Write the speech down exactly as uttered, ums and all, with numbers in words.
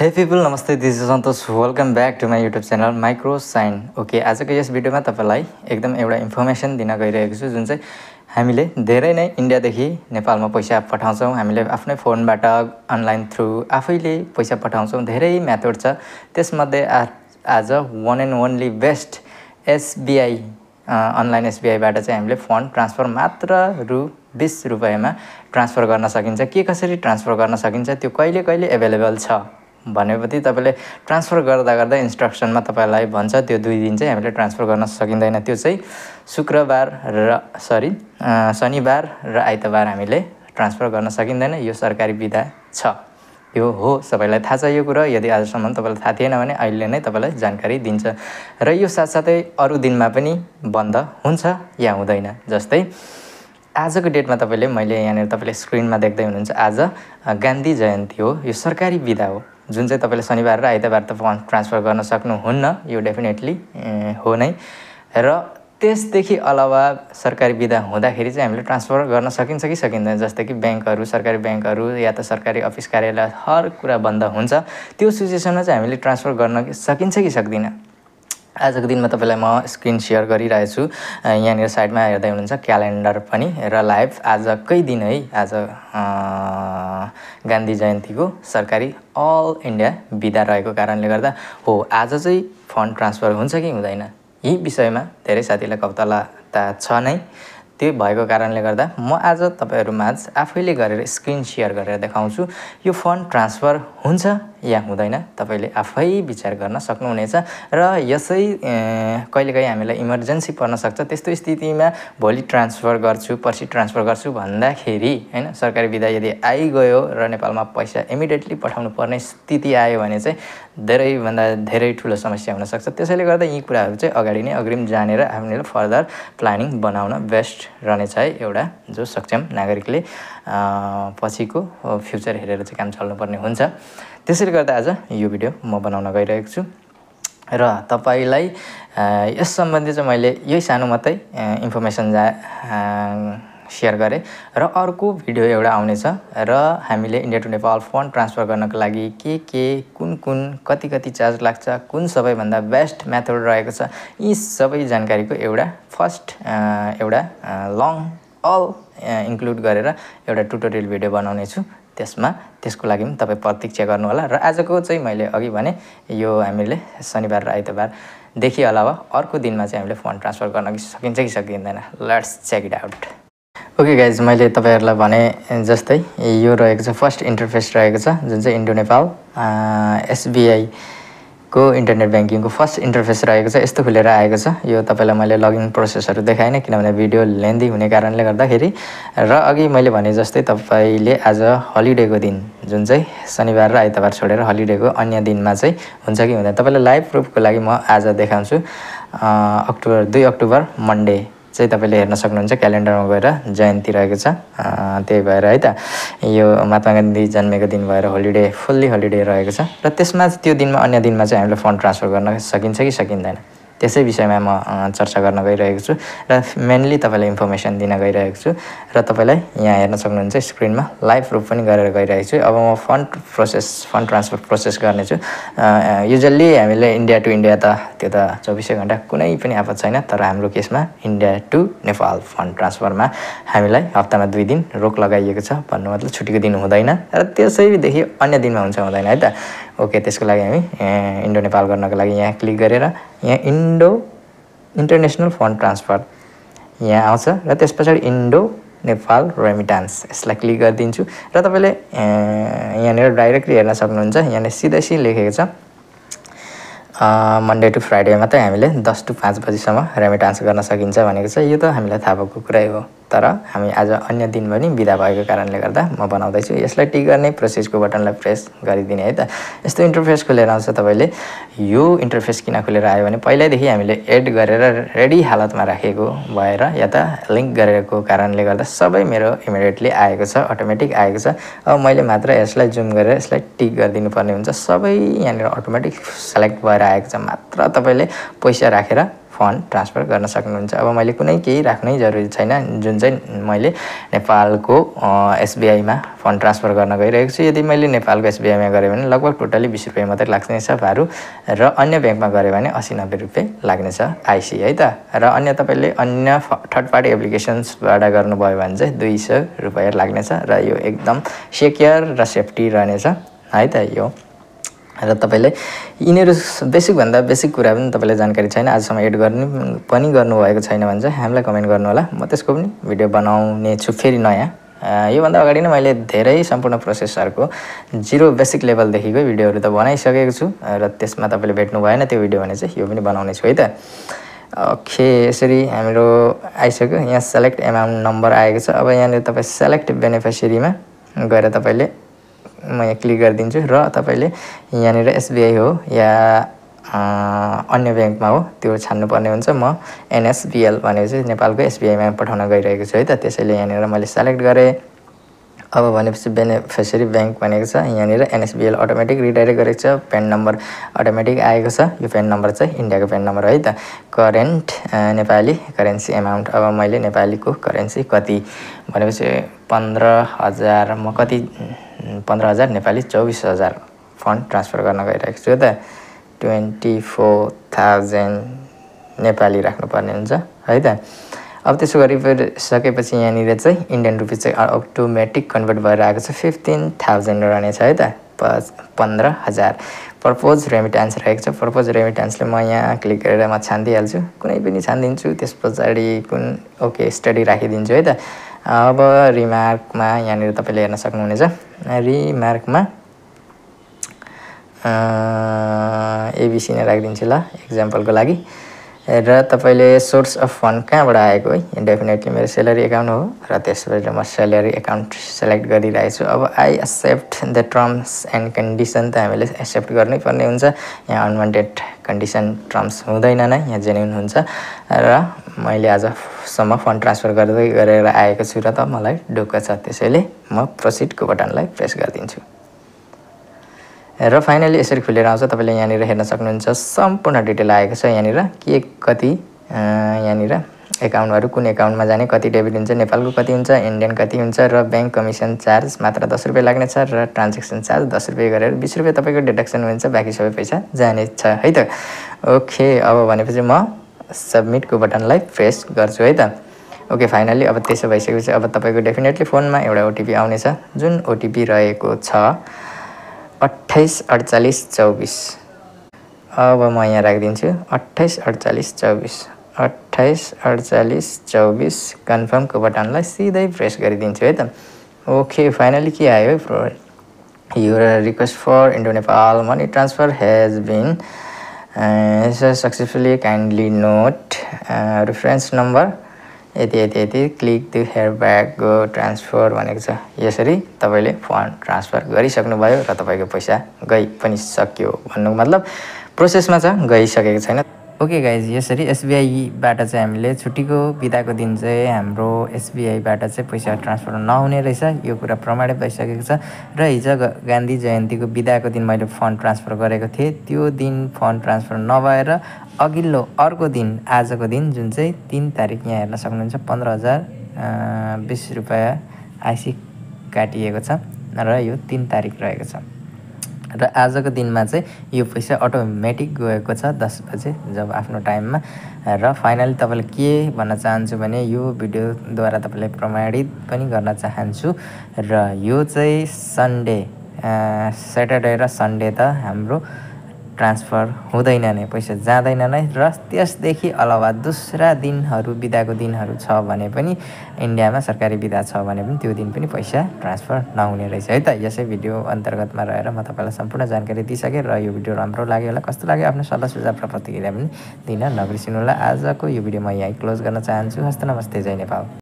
हे पिपल नमस्ते, this is Santosh. Welcome back to my YouTube channel micro sign. Okay, आजको यस भिडियोमा तपाईँलाई एकदम एउटा इन्फर्मेसन दिन गइरहेको छु, जुन चाहिँ हामीले धेरै नै इन्डियादेखि नेपालमा पैसा पठाउँछौँ। हामीले आफ्नै फोनबाट अनलाइन थ्रु आफैले पैसा पठाउँछौँ। धेरै मेथड छ, त्यसमध्ये आज one and only best SBI online एसबिआईबाट चाहिँ हामीले फन्ड ट्रान्सफर मात्र रु बीस रुपियाँमा ट्रान्सफर गर्न सकिन्छ। के कसरी ट्रान्सफर गर्न सकिन्छ, त्यो कहिले कहिले एभाइलेबल छ भनेपछि तपाईँले ट्रान्सफर गर्दा गर्दा इन्स्ट्रक्सनमा तपाईँलाई भन्छ त्यो दुई दिन चाहिँ हामीले ट्रान्सफर गर्न सकिँदैन। त्यो चाहिँ शुक्रबार र सरी शनिबार र आइतबार हामीले ट्रान्सफर गर्न सकिँदैन। यो सरकारी विधा छ, यो हो, सबैलाई थाहा छ यो कुरा। यदि आजसम्म तपाईँलाई थाहा थिएन भने अहिले नै तपाईँलाई जानकारी दिन्छ। र यो साथसाथै अरू दिनमा पनि बन्द हुन्छ या हुँदैन। जस्तै आजको डेटमा तपाईँले मैले यहाँनिर तपाईँले स्क्रिनमा देख्दै हुनुहुन्छ, आज गान्धी जयन्ती हो। यो सरकारी विधा हो, जुन चाहिँ तपाईँले शनिबार र आइतबार त फन्ड ट्रान्सफर गर्न सक्नुहुन्न, यो डेफिनेटली हो नै। र त्यसदेखि अलावा सरकारी विधा हुँदाखेरि चाहिँ हामीले ट्रान्सफर गर्न सकिन्छ कि सकिँदैन। जस्तै कि ब्याङ्कहरू, सरकारी ब्याङ्कहरू या त सरकारी अफिस कार्यालय हर कुरा बन्द हुन्छ। त्यो सिचुएसनमा चाहिँ हामीले ट्रान्सफर गर्न सकिन्छ कि सक्दैन। आजको दिनमा तपाईँलाई म स्क्रिन सेयर गरिरहेको छु। यहाँनिर साइडमा हेर्दै हुनुहुन्छ क्यालेन्डर पनि र लाइभ आजकै दिन है, आज गान्धी जयन्तीको सरकारी अल इन्डिया बिदा रहेको कारणले गर्दा हो आज चाहिँ फन्ड ट्रान्सफर हुन्छ कि हुँदैन, यी विषयमा धेरै साथीलाई कौतूहलता छ नै। त्यो भएको कारणले गर्दा म आज तपाईँहरूमाझ आफैले गरेर स्क्रिन सेयर गरेर देखाउँछु। यो फन्ड ट्रान्सफर हुन्छ या हुँदैन, तपाईँले आफै विचार गर्न सक्नुहुनेछ। र यसै कहिलेकाहीँ हामीलाई इमर्जेन्सी पर्न सक्छ। त्यस्तो स्थितिमा भोलि ट्रान्सफर गर्छु, पर्सि ट्रान्सफर गर्छु भन्दाखेरि होइन, सरकारी विधा यदि आइगयो र नेपालमा पैसा इमिडिएटली पठाउनु पर्ने स्थिति आयो भने चाहिँ धेरैभन्दा धेरै ठुलो समस्या हुनसक्छ। त्यसैले गर्दा यी कुराहरू चाहिँ अगाडि नै अग्रिम जानेर हामीले फर्दर प्लानिङ बनाउन बेस्ट रहनेछ है। एउटा जो सक्षम नागरिकले पछिको फ्युचर हेरेर चाहिँ काम चल्नुपर्ने हुन्छ। त्यसैले गर्दा आज यो भिडियो म बनाउन गइरहेको छु र तपाईँलाई यस सम्बन्धी चाहिँ मैले यही सानो मात्रै इन्फर्मेसन जा सेयर गरेँ। र अर्को भिडियो एउटा आउनेछ र हामीले India to Nepal fund transfer गर्नको लागि के के कुन कुन कति कति चार्ज लाग्छ, कुन सबैभन्दा बेस्ट मेथड रहेको छ, यी सबै जानकारीको एउटा फर्स्ट एउटा लङ अल इन्क्लुड गरेर एउटा ट्युटोरियल भिडियो बनाउने छु। त्यसमा त्यसको लागि पनि तपाईँ प्रतीक्षा गर्नु होला। र आजको चाहिँ मैले अघि भने यो हामीले शनिबार र आइतबारदेखि अलावा अर्को दिनमा चाहिँ हामीले फन्ड ट्रान्सफर गर्न सकिन्छ कि सकिँदैन। Let's check it out. Okay guys, मैले तपाईँहरूलाई भने जस्तै यो रहेको छ, फर्स्ट इन्टरफेस रहेको छ जुन चाहिँ इन्डो नेपाल एसबिआई को इन्टरनेट ब्याङ्किङको फर्स्ट इन्टरफेस रहेको छ। यस्तो खुलेर आएको छ। यो तपाईँलाई मैले लगइन प्रोसेसहरू देखाएन किनभने भिडियो लेन्दी हुने कारणले गर्दाखेरि। र अघि मैले भने जस्तै तपाईँले आज हलिडेको दिन जुन चाहिँ शनिबार र आइतबार छोडेर हलिडेको अन्य दिनमा चाहिँ हुन्छ कि हुँदैन, तपाईँलाई लाइभ प्रुफको लागि म आज देखाउँछु। अक्टोबर दुई अक्टोबर मन्डे चाहिँ तपाईँले हेर्न सक्नुहुन्छ, क्यालेन्डरमा गएर जयन्ती रहेको छ। त्यही भएर है त यो महात्मा गान्धी जन्मेको दिन भएर होलिडे फुल्ली होलिडे रहेको छ। र त्यसमा त्यो दिनमा अन्य दिनमा चाहिँ हामीले फन्ड ट्रान्सफर गर्न सकिन्छ कि सकिँदैन, त्यसै विषयमा म चर्चा गर्न गइरहेको छु र मेनली तपाईँलाई इन्फर्मेसन दिन गइरहेको छु। र तपाईँलाई यहाँ हेर्न सक्नुहुन्छ स्क्रिनमा लाइभ प्रुफ पनि गरेर गइरहेको छु। अब म fund process fund transfer process गर्नेछु। युजल्ली हामीले इन्डिया टु इन्डिया त त्यो त चौबिसै घन्टा कुनै पनि आपत छैन, तर हाम्रो केसमा इन्डिया टु नेपाल फन्ड ट्रान्सफरमा हामीलाई हप्तामा दुई दिन रोक लगाइएको छ। भन्नु मतलब छुट्टीको दिन हुँदैन र त्यसैदेखि अन्य दिनमा हुन्छ हुँदैन है त। ओके, त्यसको लागि हामी इन्डो नेपाल गर्नको लागि यहाँ क्लिक गरेर यहाँ इन्डो इन्टरनेसनल फन्ड ट्रान्सफर यहाँ आउँछ र त्यस पछाडि इन्डो नेपाल रेमिटान्स यसलाई क्लिक गरिदिन्छु। र तपाईँले यहाँनिर डाइरेक्टली हेर्न सक्नुहुन्छ, यहाँनिर सिधै सिधै लेखेको छ मन्डे टु फ्राइडेमा चाहिँ हामीले दस टु पाँच बजीसम्म रेमिटान्स गर्न सकिन्छ भनेको छ। यो त हामीलाई थाहा भएको कुरै हो, तर हामी आज अन्य दिन पनि बिदा भएको कारणले गर्दा म बनाउँदैछु। यसलाई टिक गर्ने प्रोसेसको बटनलाई प्रेस गरिदिने है त। यस्तो इन्टरफेस खुलेर आउँछ। तपाईँले यो इन्टरफेस किन खुलेर आयो भने पहिल्यैदेखि हामीले एड गरेर रेडी हालतमा राखेको भएर या त लिङ्क गरेको कारणले गर्दा सबै मेरो इमिडिएटली आएको छ, अटोमेटिक आएको छ। अब मैले मात्र यसलाई जुम गरेर यसलाई टिक गरिदिनु पर्ने हुन्छ। सबै यहाँनिर अटोमेटिक सेलेक्ट भएर आएको छ। मात्र तपाईँले पैसा राखेर फन्ड ट्रान्सफर गर्न सक्नुहुन्छ। अब मैले कुनै केही राख्नै जरुरी छैन, जुन चाहिँ मैले नेपालको एसबिआईमा फन्ड ट्रान्सफर गर्न गइरहेको छु। यदि मैले नेपालको एसबिआईमा गरेँ भने लगभग टोटली बिस रुपियाँ मात्रै लाग्नेछ भारू, र अन्य ब्याङ्कमा गऱ्यो भने अस्सी नब्बे रुपियाँ लाग्नेछ आइसी है त। र अन्य तपाईँले अन्य थर्ड पार्टी एप्लिकेसन्सबाट गर्नुभयो भने चाहिँ दुई सय रुपियाँ लाग्नेछ, र यो एकदम सेक्योर र सेफ्टी रहनेछ है त। यो र तपाईँले यिनीहरू बेसिकभन्दा बेसिक कुरा पनि तपाईँलाई जानकारी छैन, आजसम्म एड गर्ने पनि गर्नुभएको छैन भने चाहिँ हामीलाई कमेन्ट गर्नु होला, म त्यसको पनि भिडियो बनाउने छु फेरि नयाँ। योभन्दा अगाडि नै मैले धेरै सम्पूर्ण प्रोसेसहरूको जिरो बेसिक लेभलदेखिकै भिडियोहरू त बनाइसकेको छु, र त्यसमा तपाईँले भेट्नु भएन त्यो भिडियो भने चाहिँ यो पनि बनाउने छु है त। ओके, यसरी हाम्रो आइसक्यो। यहाँ सेलेक्ट एमाउन्ट नम्बर आएको छ। अब यहाँनिर तपाईँ सेलेक्ट बेनिफिसियरीमा गएर तपाईँले म यहाँ क्लिक गरिदिन्छु, र तपाईँले यहाँनिर एसबिआई हो या अन्य ब्याङ्कमा हो त्यो छान्नुपर्ने हुन्छ। म एनएसबिएल भनेपछि नेपालको एसबिआईमा पठाउन गइरहेको छु है त। त्यसैले यहाँनिर मैले सेलेक्ट गरेँ। अब भनेपछि बेनिफिसियरी ब्याङ्क भनेको छ, यहाँनिर एनएसबिएल अटोमेटिक रिडाइरेक्ट गरेको छ। पेन नम्बर अटोमेटिक आएको छ, यो पेन नम्बर चाहिँ इन्डियाको पेन नम्बर है त। करेन्ट नेपाली करेन्सी एमाउन्ट, अब मैले नेपालीको करेन्सी कति भनेपछि पन्ध्र हजार म कति पन्ध्र हजार नेपाली चौबिस हजार फन्ड ट्रान्सफर गर्न गइरहेको छु त। ट्वेन्टी फोर थाउजन्ड नेपाली राख्नुपर्ने हुन्छ है त। अब त्यसो गरिसकेपछि यहाँनिर चाहिँ इन्डियन रुपिस चाहिँ अटोमेटिक कन्भर्ट भएर आएको छ, फिफ्टिन थाउजन्ड रहनेछ है त। पन्ध्र हजार पर्पोज रेमिट्यान्स रहेको छ। पर्पोज रेमिट्यान्सले म यहाँ क्लिक गरेर म छानिदिइहाल्छु, कुनै पनि छानिदिन्छु। त्यस पछाडि कुन ओके स्टडी राखिदिन्छु है त। अब रिमार्कमा यहाँनिर तपाईँले हेर्न सक्नुहुनेछ, रिमार्कमा एबिसी नै राखिदिन्छु ल एक्जाम्पलको लागि। र तपाईँले सोर्स अफ फन्ड कहाँबाट आएको है, डेफिनेटली मेरो सेलरी एकाउन्ट हो, र त्यसबाट म सेलरी एकाउन्ट सेलेक्ट गरिरहेको छु। अब I accept the terms and condition त हामीले एक्सेप्ट गर्नै पर्ने हुन्छ। यहाँ अनवान्टेड कन्डिसन टर्म्स हुँदैन नै, यहाँ जेन्युन हुन्छ। र मैले आजसम्म फन्ड ट्रान्सफर गर्दै गरेर आएको छु र त मलाई ढुक्क छ, त्यसैले म प्रोसिडको बटनलाई प्रेस गरिदिन्छु। र फाइनली यसरी खुलेर आउँछ। तपाईँले यहाँनिर हेर्न सक्नुहुन्छ सम्पूर्ण डिटेल आएको छ। यहाँनिर के कति यहाँनिर एकाउन्टहरू कुन एकाउन्टमा जाने, कति डेबिट हुन्छ, नेपालको कति हुन्छ, इन्डियन कति हुन्छ, र ब्याङ्क कमिसन चार्ज मात्र दस रुपियाँ लाग्नेछ, र ट्रान्जेक्सन चार्ज दस रुपियाँ गरेर बिस रुपियाँ तपाईँको डिडक्सन हुन्छ, बाँकी सबै पैसा जानेछ है त। ओके, अब भनेपछि म सबमिटको बटनलाई प्रेस गर्छु है त। ओके, फाइनली अब त्यसो भइसकेपछि अब तपाईँको डेफिनेटली फोनमा एउटा ओटिपी आउनेछ, जुन ओटिपी रहेको छ अट्ठाइस अडचालिस चौबिस। अब म यहाँ राखिदिन्छु अट्ठाइस अडचालिस चौबिस, अट्ठाइस अडचालिस चौबिस कन्फर्मको बटनलाई सिधै प्रेस गरिदिन्छु है त। ओके, फाइनली के आयो, your request for Indo Nepal money transfer has been successfully kindly note reference number यति यति यति click to here back go transfer भनेको छ। यसरी तपाईँले फन्ड ट्रान्सफर गरिसक्नुभयो र तपाईँको पैसा गइ पनि सक्यो भन्नुको मतलब प्रोसेसमा छ, गइसकेको छैन। ओके गाइज, यसरी एसबिआईबाट चाहिँ हामीले छुट्टीको बिदाको दिन चाहिँ हाम्रो एसबिआईबाट चाहिँ पैसा ट्रान्सफर नहुने रहेछ, यो कुरा प्रमाणित भइसकेको छ। र हिजो गान्धी जयन्तीको बिदाको दिन मैले फन्ड ट्रान्सफर गरेको थिएँ, त्यो दिन फन्ड ट्रान्सफर नभएर अघिल्लो अर्को दिन आजको दिन जुन चाहिँ तिन तारिक यहाँ हेर्न सक्नुहुन्छ पन्ध्र हजार बिस रुपियाँ आइसी काटिएको छ, र यो तिन तारिक रहेको छ। र आजको दिनमा चाहिँ यो पैसा अटोमेटिक गएको छ दस बजे जब आफ्नो टाइममा। र फाइनली तपाईँले के भन्न चाहन्छु भने यो भिडियोद्वारा तपाईँलाई प्रमाणित पनि गर्न चाहन्छु, र यो चाहिँ सन्डे स्याटरडे र सन्डे त हाम्रो ट्रान्सफर हुँदैन नै, पैसा जाँदैन नै। र त्यसदेखि अलावा दोस्रा दिनहरू बिदाको दिनहरू छ भने पनि इन्डियामा सरकारी बिदा छ भने पनि त्यो दिन पनि पैसा ट्रान्सफर नहुने रहेछ है त। यसै भिडियो अन्तर्गतमा रहेर म तपाईँलाई सम्पूर्ण जानकारी दिइसकेँ, र यो भिडियो राम्रो लाग्यो होला, कस्तो लाग्यो आफ्नो सल्लाह सुझाव र प्रतिक्रिया पनि दिन नबिर्सिनु होला। आजको यो भिडियो म यहीँ क्लोज गर्न चाहन्छु। हस्त नमस्ते, जय नेपाल।